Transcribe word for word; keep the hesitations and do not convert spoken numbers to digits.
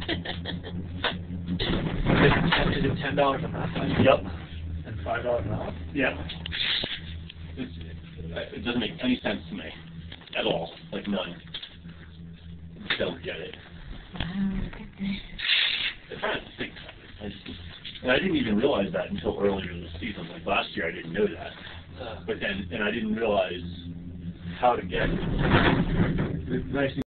Is it ten dollars a month? Yep. And five dollars an hour? Yep. It's, it doesn't make any sense to me at all. Like none. I just don't get it. I'm trying to think. I just, and I didn't even realize that until earlier in the season. Like last year, I didn't know that. Uh, But then, and I didn't realize how to get it. The nice